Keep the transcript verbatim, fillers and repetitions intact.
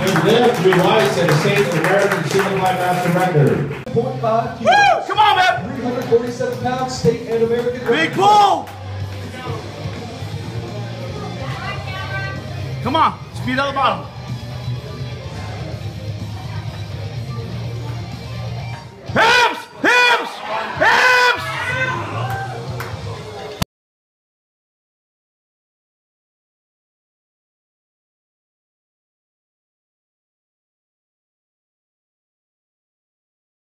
lift, three white, set a safe American single high master record. zero point five kilos. Woo! Come on, man! three hundred forty-seven pounds, state and American record. Big pull! Come on, speed out the bottom.